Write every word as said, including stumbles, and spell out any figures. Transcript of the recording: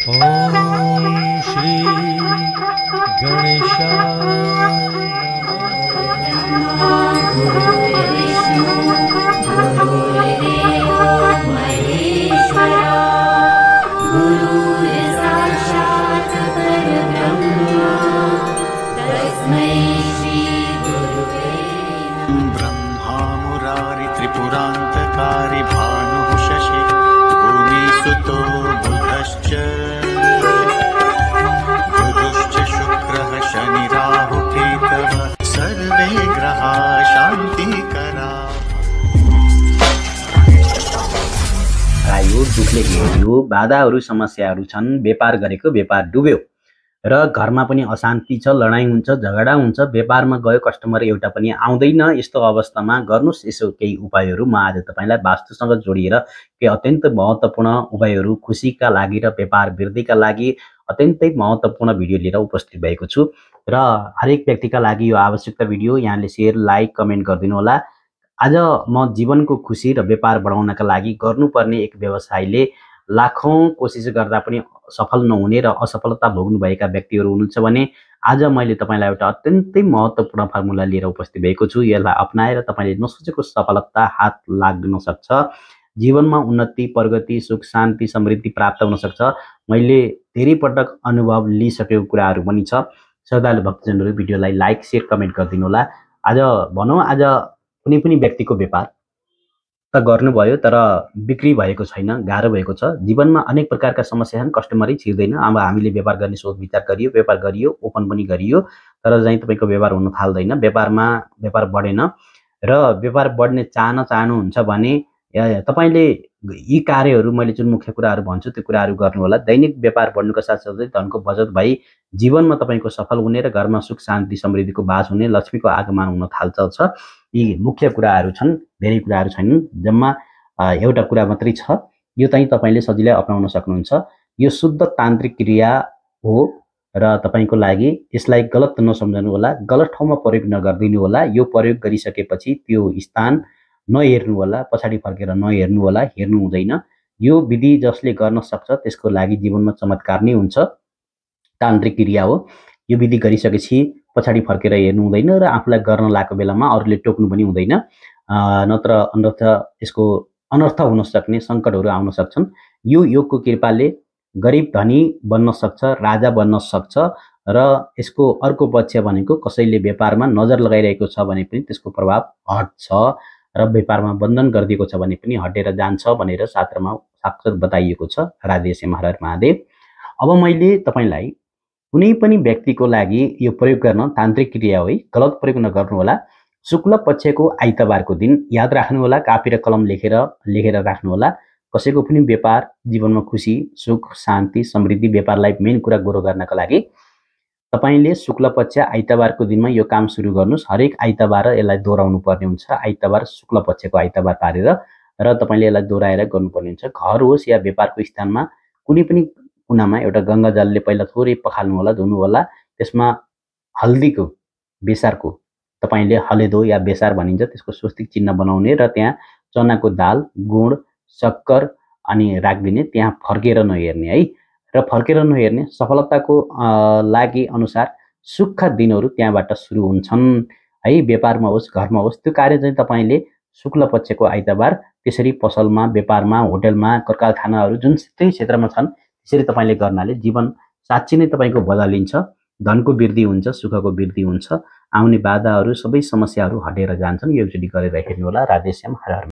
ओम श्री गणेशाय नमः। गुरुर्विष्णु गुरुर्देवो महेश्वरा गुरुर्साक्षात् परब्रह्म तस्मै श्री गुरुवे नमः। ब्रह्मा मुरारि त्रिपुरान्तकारी भानुः शशि भूमिसुतो बुधश्च गुरुश्च शुक्रः शनिराहुकेतवः सर्वे ग्रहाः शान्तिकरा। आयो दुखले घेरियो, बाधाहरू समस्याहरू छन्, व्यापार गरेको व्यापार डुब्यो र घरमा पनि अशान्ति छ, लडाइँ हुन्छ, झगडा हुन्छ, व्यापारमा गयो कस्टमर एउटा पनि आउँदैन। यस्तो अवस्थामा गर्नुस् यसो केही उपायहरू। म आज तपाईलाई वास्तुसँग जोडिएर केही अत्यन्त महत्त्वपूर्ण उपायहरू खुसीका लागि र व्यापार वृद्धिका लागि अत्यन्तै महत्त्वपूर्ण भिडियो लिएर उपस्थित भएको छु र हरेक व्यक्तिका लागि यो आवश्यकता भिडियो। यहाँले शेयर लाइक कमेन्ट गरिदिनु होला। आज म जीवनको खुसी र व्यापार बढाउनका लागि गर्नुपर्ने एक व्यवसायले लाखौं कोसिस गर्दा पनि सफल नहुने र असफलता भोग्नुभएका व्यक्तिहरू हुनुहुन्छ भने आज मैले तपाईलाई एउटा अत्यन्तै महत्त्वपूर्ण फर्मुला लिएर उपस्थित भएको छु। यसलाई अपनाएर तपाईले नसोचेको सफलता हात लाग्न सक्छ। जीवनमा उन्नति, प्रगति, सुख, शान्ति, समृद्धि प्राप्त हुन सक्छ। मैले धेरै पटक अनुभव लिइसकेको कुराहरू पनि छ। श्रद्धालु भक्तजनहरू भिडियोलाई लाइक शेयर कमेन्ट गरिदिनु होला। आज भनौँ आज कुनै पनि व्यक्तिको व्यापार त गर्नुभयो तर बिक्री भएको छैन, गाह्रो भएको छ। जीवनमा अनेक प्रकारका समस्या छन्, कस्टमरै छिर्दैन। अब हामीले व्यापार गर्ने सोच विचार गरियो, व्यापार गरियो, ओपन पनि गरियो, तर चाहिँ तपाईँको व्यापार हुन थाल्दैन, व्यापारमा व्यापार बढेन र व्यापार बढ्ने चाहना चाहनुहुन्छ भने तपाईँले यी कार्यहरू मैले जुन मुख्य कुराहरू भन्छु त्यो कुराहरू गर्नु होला। दैनिक व्यापार बढ्नुका साथसाथै धनको बचत भई जीवनमा तपाईँको सफल हुने र घरमा सुख शान्ति समृद्धिको बास हुने, लक्ष्मीको आगमन हुन थाल्छ। यी मुख्य कुराहरू छन्, धेरै कुराहरू छैनन्, जम्मा एउटा कुरा मात्रै छ। यो चाहिँ तपाईँले सजिलै अपनाउन सक्नुहुन्छ। यो शुद्ध तान्त्रिक क्रिया हो र तपाईँको लागि यसलाई गलत नसम्झनु होला, गलत ठाउँमा प्रयोग नगरिदिनु होला। यो प्रयोग गरिसकेपछि त्यो स्थान नहेर्नु होला, पछाडि फर्केर नहेर्नु होला, हेर्नु हुँदैन। यो विधि जसले गर्न सक्छ त्यसको लागि जीवनमा चमत्कार नै हुन्छ। तान्त्रिक क्रिया हो। यो विधि गरिसकेपछि पछाडि फर्केर हेर्नु हुँदैन र आफूलाई गर्न लागेको बेलामा अरूले टोक्नु पनि हुँदैन, नत्र अनर्थ यसको अनर्थ हुन सक्ने सङ्कटहरू आउन सक्छन्। यो योगको कृपाले गरिब धनी बन्न सक्छ, राजा बन्न सक्छ र यसको अर्को पक्ष भनेको कसैले व्यापारमा नजर लगाइरहेको छ भने पनि त्यसको प्रभाव हट्छ र व्यापारमा बन्धन गरिदिएको छ भने पनि हटेर जान्छ भनेर शास्त्रमा साक्षात् बताइएको छ। राधेश्याम हर महादेव। अब मैले तपाईलाई कुनै पनि व्यक्तिको लागि यो प्रयोग गर्न तान्त्रिक क्रिया हो, गलत प्रयोग नगर्नु होला। शुक्ल पक्षको आइतबारको दिन याद राख्नु होला, कापी र कलम लेखेर लेखेर राख्नु होला। कसैको पनि व्यापार जीवनमा खुसी सुख शान्ति समृद्धि व्यापारलाई मेन कुरा गोरो गर्नका लागि तपाईले शुक्ल पक्ष आइतबारको दिनमा यो काम सुरु गर्नुस्। हरेक आइतबार यसलाई दोहोऱ्याउनु पर्ने हुन्छ। आइतबार शुक्ल पक्षको आइतबार पारेर र तपाईले यसलाई दोहोऱ्याएर गर्नुपर्ने हुन्छ। घर होस् या व्यापारको स्थानमा कुनै पनि कुनामा एउटा गङ्गा जलले पहिला थोरै पखाल्नु होला, धुनु होला। त्यसमा हल्दीको बेसारको तपाईले हलेदो या बेसार भनिन्छ त्यसको स्वस्तिक चिन्ह बनाउने र त्यहाँ चनाको दाल, गुड, शक्कर अनि राखिदिने। त्यहाँ फर्केर नहेर्ने है, र फर्केर नहेर्ने। सफलताको लागि अनुसार सुखका दिनहरू त्यहाँबाट सुरु हुन्छन् है। व्यापारमा होस् घरमा होस् त्यो कार्य चाहिँ तपाईले शुक्ल पक्षको आइतबार त्यसरी पसलमा, व्यापारमा, होटलमा, कारखानाहरू जुन चाहिँ क्षेत्रमा छन् त्यसरी तपाईले गर्नाले जीवन साँच्चै नै तपाईको बदलिन्छ। धनको वृद्धि हुन्छ, सुखको वृद्धि हुन्छ, आउने बाधाहरू सबै समस्याहरू हटेर जान्छन्। यो एकचोटि गरेर हेर्नु होला। राधेश्याम हर हर।